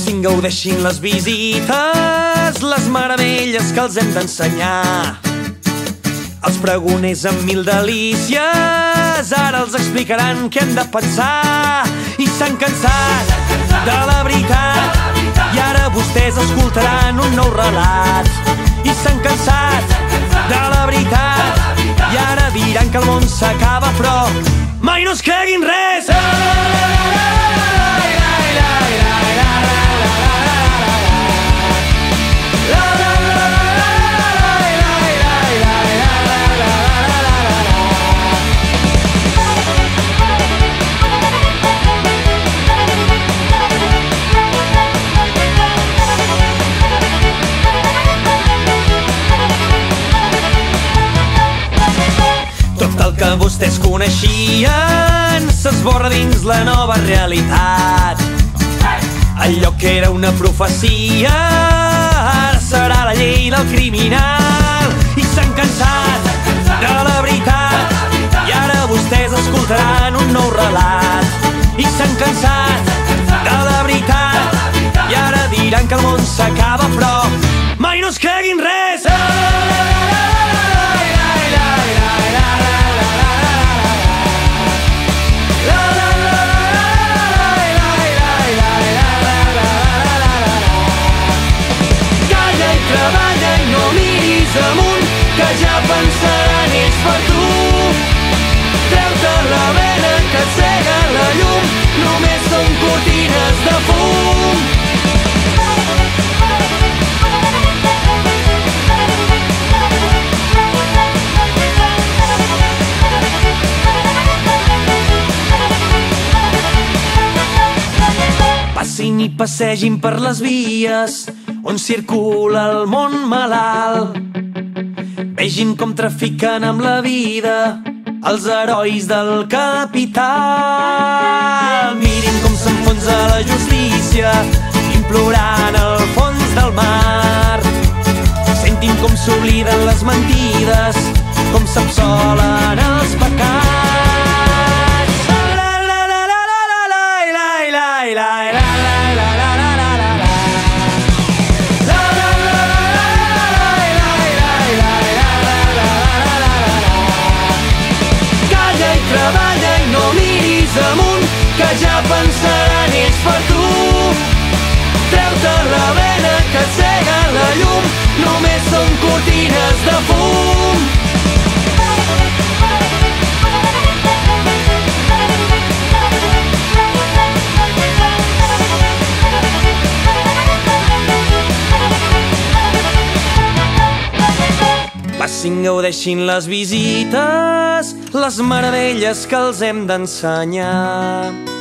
Passin, gaudeixin les visites, les meravelles que els hem d'ensenyar. Els pregoners amb mil delícies ara els explicaran què hem de pensar. I s'han cansat de la veritat i ara vostès escoltaran un nou relat. I s'han cansat de la veritat i ara diran que el món s'acaba, però mai no es creguin res. Tot el que vostès coneixien s'esborra dins la nova realitat. Allò que era una profecia ara serà la llei del criminal. I s'han cansat de la veritat i ara vostès escoltaran un nou relat. I s'han cansat de la veritat i ara diran que el món s'acaba, però mai no es creguin res. Treballa i no miris amunt, que ja pensaran ells per tu. Treu-te la vena que et cega la llum, només són cortines de fum. Passin i passegin per les vies on circula el món malalt. Vegin com trafiquen amb la vida els herois del capital. Mirin com s'enfonsa la justícia implorant el fons del mar. Sentin com s'obliden les mentides, com s'absolen els pecats. Treballa i no miris amunt, que ja pensaran ells per tu. Treu-te la vena que et cega la llum, només són cortines de fum. Passin, gaudeixin les visites, les meravelles que els hem d'ensenyar.